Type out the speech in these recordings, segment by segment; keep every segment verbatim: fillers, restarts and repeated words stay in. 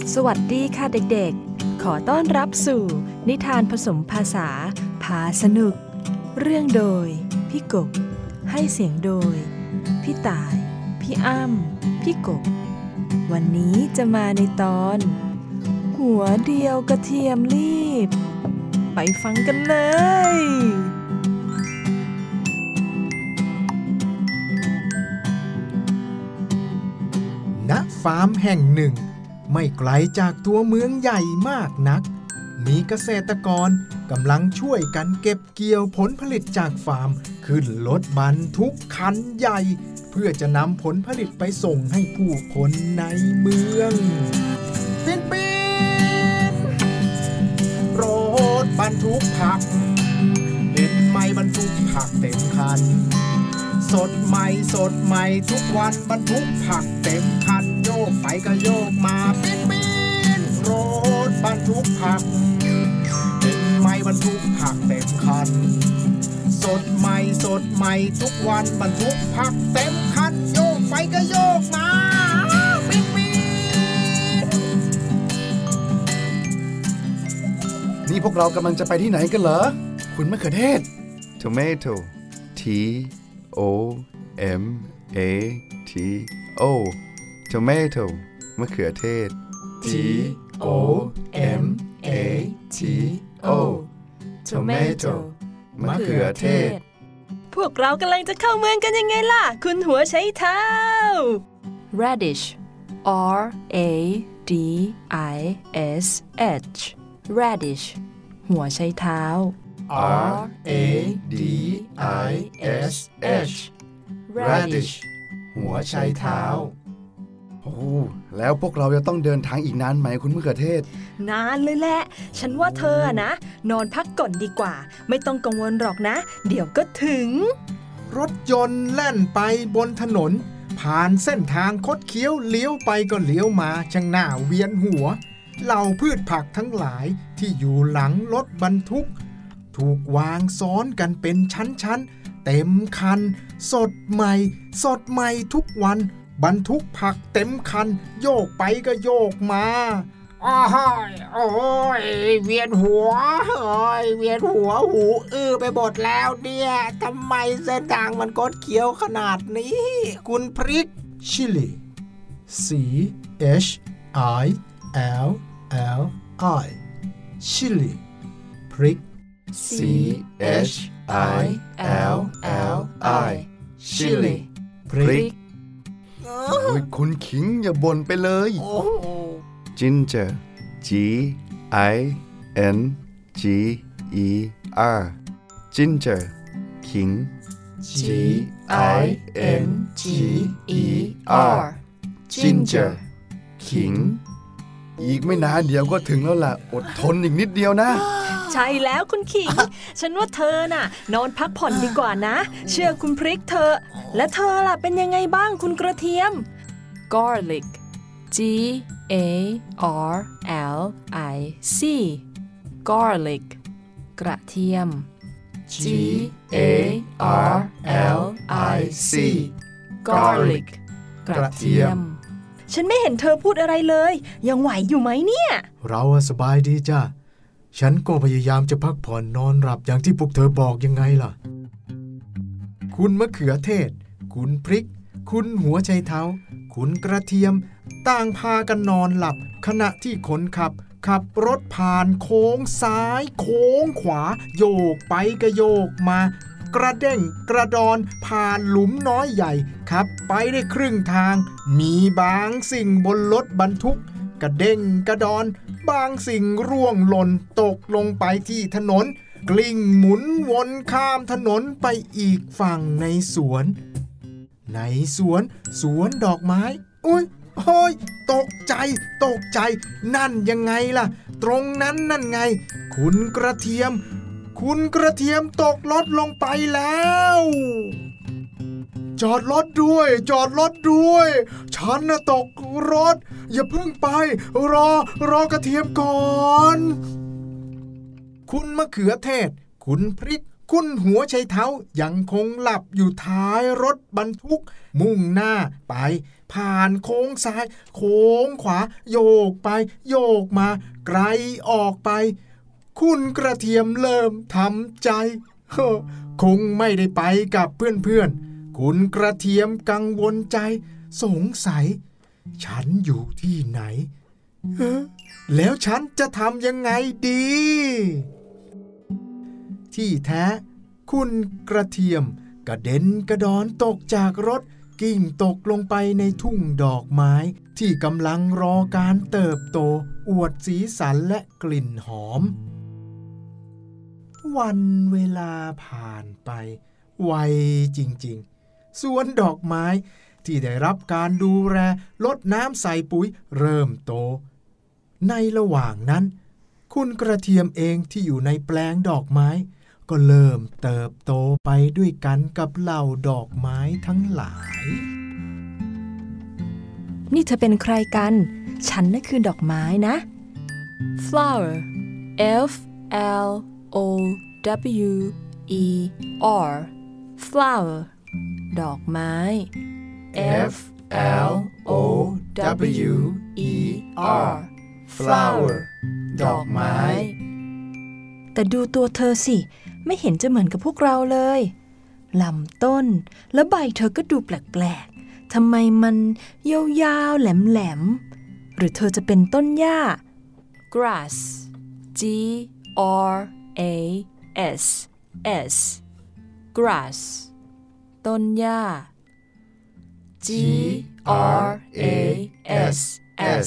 สวัสดีค่ะเด็กๆขอต้อนรับสู่นิทานผสมภาษาพาสนุกเรื่องโดยพี่กบให้เสียงโดยพี่ต่ายพี่อ้ำพี่กบวันนี้จะมาในตอนหัวเดียวกระเทียมรีบไปฟังกันเลยณ ฟาร์มแห่งหนึ่งไม่ไกลจากตัวเมืองใหญ่มากนักมีเกษตรกรกำลังช่วยกันเก็บเกี่ยวผลผลิตจากฟาร์มขึ้นรถบรรทุกคันใหญ่เพื่อจะนำผลผลิตไปส่งให้ผู้คนในเมืองปิ๊นปิ๊นรถบรรทุกผักเห็นไหมบรรทุกผักเต็มคันสดใหม่สดใหม่ทุกวันบรรทุกผักเต็มคันโยกไปก็โยกมาปิ๊นปิ๊นรถบรรทุกผักเห็นไหมบรรทุกผักเต็มคันสดใหม่สดใหม่ทุกวันบรรทุกผักเต็มคันโยกไปก็โยกมาปิ๊นปิ๊นนี่พวกเรากำลังจะไปที่ไหนกันเหรอคุณมะเขือเทศ Tomato T O M A T O Tomato มะเขือเทศ T O M A T O Tomato มะเขือเทศพวกเรากำลังจะเข้าเมืองกันยังไงล่ะคุณหัวไชเท้า radish R A D I S H radish หัวไชเท้า R A D I S H radish หัวไชเท้าโอ้แล้วพวกเราจะต้องเดินทางอีกนานไหมคุณมะเขือเทศนานเลยแหละฉันว่าเธอนะนอนพักก่อนดีกว่าไม่ต้องกังวลหรอกนะเดี๋ยวก็ถึงรถยนต์แล่นไปบนถนนผ่านเส้นทางคดเคี้ยวเลี้ยวไปก็เลี้ยวมาช่างหน้าเวียนหัวเหล่าพืชผักทั้งหลายที่อยู่หลังรถบรรทุกถูกวางซ้อนกันเป็นชั้นๆเต็มคันสดใหม่สดใหม่ทุกวันบรรทุกผักเต็มคันโยกไปก็โยกมาอ้อยโอ้ยเวียนหัวโอ้ยเวียนหัวหูอื้อไปหมดแล้วเนี่ยทำไมเส้นทางมันคดเคี้ยวขนาดนี้คุณพริก Chili C H I L L I Chili พริก C H I L L I Chili พริกโอ้ยคุณขิงอย่าบ่นไปเลย Ginger G I N G E R Ginger ขิง G I N G E R Ginger ขิงอีกไม่นานเดี๋ยวก็ถึงแล้วล่ะอดทนอีกนิดเดียวนะใช่แล้วคุณขิง ฉันว่าเธอน่ะนอนพักผ่อนดีกว่านะเชื่อคุณพริกเธอและเธอล่ะเป็นยังไงบ้างคุณกระเทียม garlic G A R L I C garlic กระเทียม G A R L I C garlic กระเทียมฉันไม่เห็นเธอพูดอะไรเลยยังไหวอยู่ไหมเนี่ยเราสบายดีจ้ะฉันก็พยายามจะพักผ่อนนอนหลับอย่างที่พวกเธอบอกยังไงล่ะคุณมะเขือเทศคุณพริกคุณหัวไชเท้าคุณกระเทียมต่างพากันนอนหลับขณะที่คนขับขับรถผ่านโค้งซ้ายโค้งขวาโยกไปก็โยกมากระเด้งกระดอนผ่านหลุมน้อยใหญ่ขับไปได้ครึ่งทางมีบางสิ่งบนรถบรรทุกกระเด้งกระดอนบางสิ่งร่วงหล่นตกลงไปที่ถนนกลิ้งหมุนวนข้ามถนนไปอีกฝั่งในสวนในสวนสวนดอกไม้อุ๊ยโอ้ยตกใจตกใจนั่นยังไงล่ะตรงนั้นนั่นไงคุณกระเทียมคุณกระเทียมตกรถลงไปแล้วจอดรถด้วยจอดรถด้วยฉันน่ะตกรถอย่าเพิ่งไปรอรอกระเทียมก่อนคุณมะเขือเทศคุณพริกคุณหัวไชเท้ายังคงหลับอยู่ท้ายรถบรรทุกมุ่งหน้าไปผ่านโค้งซ้ายโค้งขวาโยกไปโยกมาไกลออกไปคุณกระเทียมเริ่มทำใจคงไม่ได้ไปกับเพื่อนๆคุณกระเทียมกังวลใจสงสัยฉันอยู่ที่ไหนแล้วฉันจะทำยังไงดีที่แท้คุณกระเทียมกระเด็นกระดอนตกจากรถกิ่งตกลงไปในทุ่งดอกไม้ที่กำลังรอการเติบโตอวดสีสันและกลิ่นหอมวันเวลาผ่านไปไวจริงๆสวนดอกไม้ที่ได้รับการดูแลรดน้ำใส่ปุ๋ยเริ่มโตในระหว่างนั้นคุณกระเทียมเองที่อยู่ในแปลงดอกไม้ก็เริ่มเติบโตไปด้วยกันกับเหล่าดอกไม้ทั้งหลายนี่เธอเป็นใครกันฉันน่ะคือดอกไม้นะ flower F L O W E R flower ดอกไม้ F L O W E R flower ดอกไม้แต่ดูตัวเธอสิไม่เห็นจะเหมือนกับพวกเราเลยลำต้นและใบเธอก็ดูแปลกๆทำไมมันยาวๆแหลมๆหรือเธอจะเป็นต้นหญ้า grass G R A S S grass ต้นหญ้า G R A S S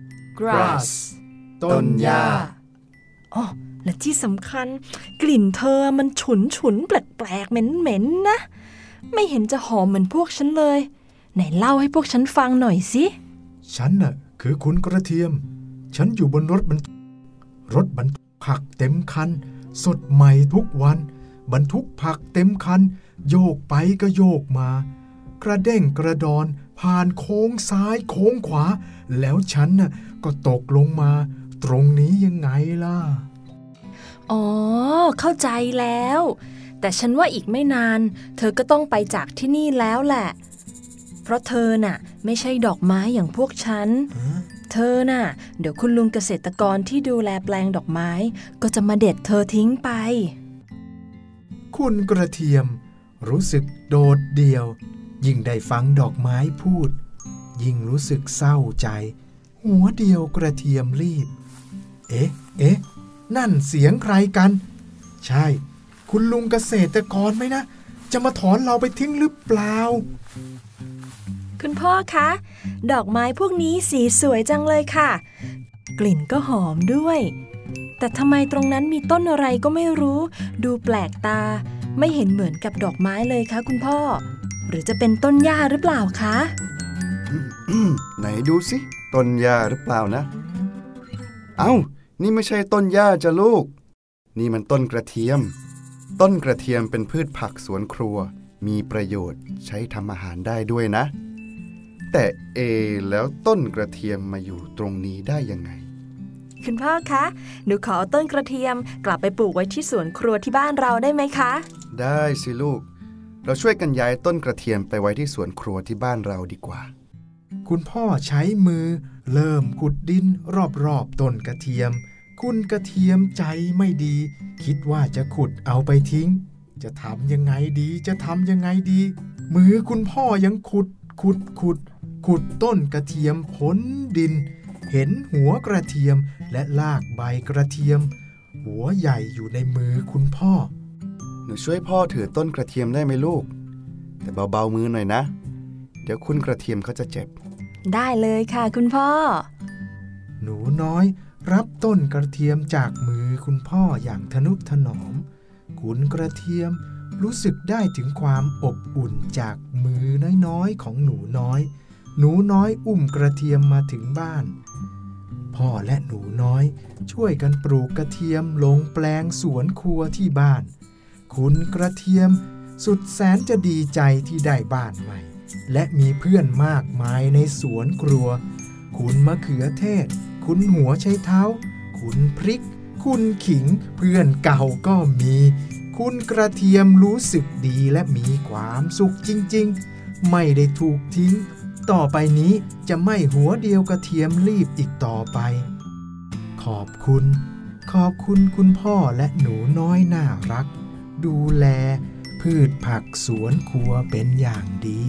grass ต้นหญ้าอ๋อและที่สำคัญกลิ่นเธอมันฉุนฉุนแปลกๆเหม็นๆนะไม่เห็นจะหอมเหมือนพวกฉันเลยไหนเล่าให้พวกฉันฟังหน่อยสิฉันน่ะคือคุณกระเทียมฉันอยู่บนรถบรรทุกรถบรรทุกผักเต็มคันสดใหม่ทุกวันบรรทุกผักเต็มคันโยกไปก็โยกมากระเด้งกระดอนผ่านโค้งซ้ายโค้งขวาแล้วฉันน่ะก็ตกลงมาตรงนี้ยังไงล่ะอ๋อเข้าใจแล้วแต่ฉันว่าอีกไม่นานเธอก็ต้องไปจากที่นี่แล้วแหละเพราะเธอน่ะไม่ใช่ดอกไม้อย่างพวกฉันเธอน่ะเดี๋ยวคุณลุงเกษตรกรที่ดูแลแปลงดอกไม้ก็จะมาเด็ดเธอทิ้งไปคุณกระเทียมรู้สึกโดดเดี่ยวยิ่งได้ฟังดอกไม้พูดยิ่งรู้สึกเศร้าใจหัวเดียวกระเทียมรีบเอ๊ะเอ๊ะนั่นเสียงใครกันใช่คุณลุงเกษตรกรไหมนะจะมาถอนเราไปทิ้งหรือเปล่าคุณพ่อคะดอกไม้พวกนี้สีสวยจังเลยค่ะกลิ่นก็หอมด้วยแต่ทำไมตรงนั้นมีต้นอะไรก็ไม่รู้ดูแปลกตาไม่เห็นเหมือนกับดอกไม้เลยคะคุณพ่อหรือจะเป็นต้นหญ้าหรือเปล่าคะไหนดูสิต้นหญ้าหรือเปล่านะเอ้านี่ไม่ใช่ต้นหญ้าจ้ะลูกนี่มันต้นกระเทียมต้นกระเทียมเป็นพืชผักสวนครัวมีประโยชน์ใช้ทำอาหารได้ด้วยนะแต่เอแล้วต้นกระเทียมมาอยู่ตรงนี้ได้ยังไงคุณพ่อคะหนูขอต้นกระเทียมกลับไปปลูกไว้ที่สวนครัวที่บ้านเราได้ไหมคะได้สิลูกเราช่วยกันย้ายต้นกระเทียมไปไว้ที่สวนครัวที่บ้านเราดีกว่าคุณพ่อใช้มือเริ่มขุดดินรอบๆต้นกระเทียมคุณกระเทียมใจไม่ดีคิดว่าจะขุดเอาไปทิ้งจะทำยังไงดีจะทำยังไงดีมือคุณพ่อยังขุดขุดขุดขุดต้นกระเทียมพ้นดินเห็นหัวกระเทียมและรากใบกระเทียมหัวใหญ่อยู่ในมือคุณพ่อหนูช่วยพ่อถือต้นกระเทียมได้ไหมลูกแต่เบาๆมือหน่อยนะเดี๋ยวคุณกระเทียมเขาจะเจ็บได้เลยค่ะคุณพ่อหนูน้อยรับต้นกระเทียมจากมือคุณพ่ออย่างทนุถนอมคุณกระเทียมรู้สึกได้ถึงความอบอุ่นจากมือน้อยๆของหนูน้อยหนูน้อยอุ้มกระเทียมมาถึงบ้านพ่อและหนูน้อยช่วยกันปลูกกระเทียมลงแปลงสวนครัวที่บ้านคุณกระเทียมสุดแสนจะดีใจที่ได้บ้านใหม่และมีเพื่อนมากมายในสวนครัวคุณมะเขือเทศคุณหัวไชเท้าคุณพริกคุณขิงเพื่อนเก่าก็มีคุณกระเทียมรู้สึกดีและมีความสุขจริงๆไม่ได้ถูกทิ้งต่อไปนี้จะไม่หัวเดียวกระเทียมรีบอีกต่อไปขอบคุณขอบคุณคุณพ่อและหนูน้อยน่ารักดูแลพืชผักสวนครัวเป็นอย่างดี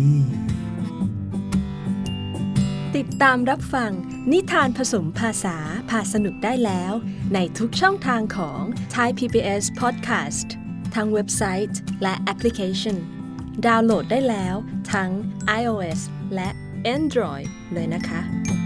ติดตามรับฟังนิทานผสมภาษาพาสนุกได้แล้วในทุกช่องทางของ Thai พี บี เอส Podcast ทั้งเว็บไซต์และแอปพลิเคชันดาวน์โหลดได้แล้วทั้ง iOS และ Android เลยนะคะ